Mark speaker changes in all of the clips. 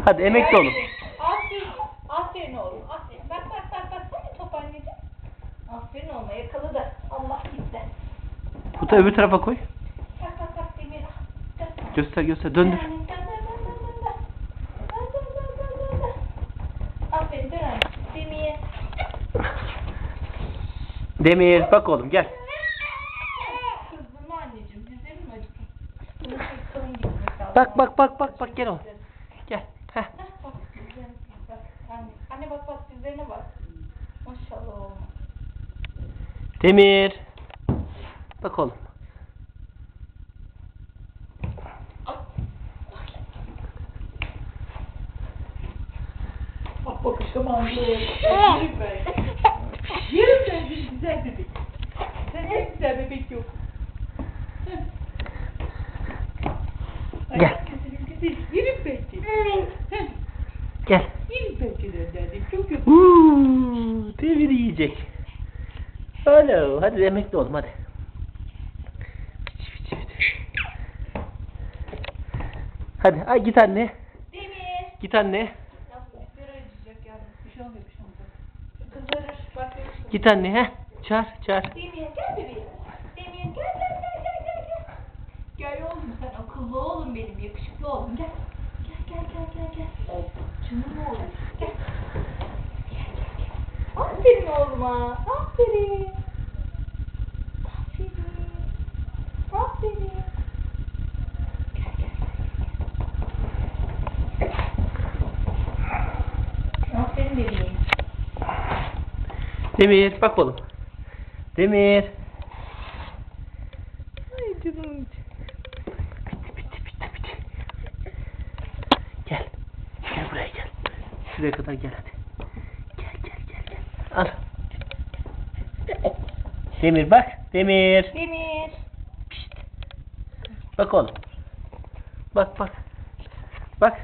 Speaker 1: Hadi emekli olun.
Speaker 2: Aferin. Aferin oğlum. Aferin. Bak bak bak bak. Sen de top anneciğim. Aferin oğluma yakaladı. Allah gitti.
Speaker 1: Bu da öbür tarafa koy.
Speaker 2: Bak bak bak Demir. Dön.
Speaker 1: Göster göster. Döndür.
Speaker 2: Dön, dön, dön, dön, dön, dön, dön. Dön, dön, dön, dön, dön, dön. Aferin dön anne. Demir.
Speaker 1: Demir bak oğlum gel.
Speaker 2: Kızdın mı anneciğim? Dizlerin mi acıdı? Bunu çok kalın gitmek lazım.
Speaker 1: Bak bak bak bak bak gel oğlum. Gel. Heh.
Speaker 2: Heh, bak dizlerine bak. Anne. Anne bak bak dizlerine bak. Maşallah oğlum.
Speaker 1: Demir. Bak oğlum.
Speaker 2: Bak bakışım anlıyor. Yerim ben. Yerim ben bir güzel bebek. Senden güzel bebek yok.
Speaker 1: Gel.
Speaker 2: Güzel. Yerim bence.
Speaker 1: Gel.
Speaker 2: Yerim bence derdim. Çok yok.
Speaker 1: Demir yiyecek. Alo. Hadi emekli oğlum hadi. Hadi ay git anne.
Speaker 2: Demir.
Speaker 1: Git anne.
Speaker 2: Yapma dizleri acıyacak yalnız. Bir şey olmuyor bir şey olmuyor. Kızarır. Bak görürsün.
Speaker 1: Git anne he. Çağır çağır.
Speaker 2: Demir gel bebeğim. Demir gel gel gel gel gel gel. Gel oğlum sen akıllı oğlum benim yakışıklı oğlum gel. Gel gel gel gel gel. Canım oğlum gel. Gel gel gel. Aferin oğluma. Aferin. Aferin. Aferin. Gel gel gel. Aferin bebeğim.
Speaker 1: Demir bak oğlum. Demir. Ay canım. Bitti. Gel. Gel buraya gel. Şuraya kadar gel hadi. Gel. Al. Demir bak. Demir.
Speaker 2: Demir.
Speaker 1: Bak oğlum. Bak. Bak.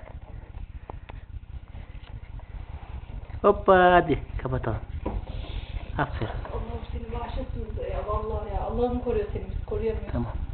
Speaker 1: Hoppa hadi kapatalım. Aferin.
Speaker 2: Allah'ım seni bağışlasın da ya vallahi ya. Allah'ım koruyor seni biz koruyamıyoruz.
Speaker 1: Tamam.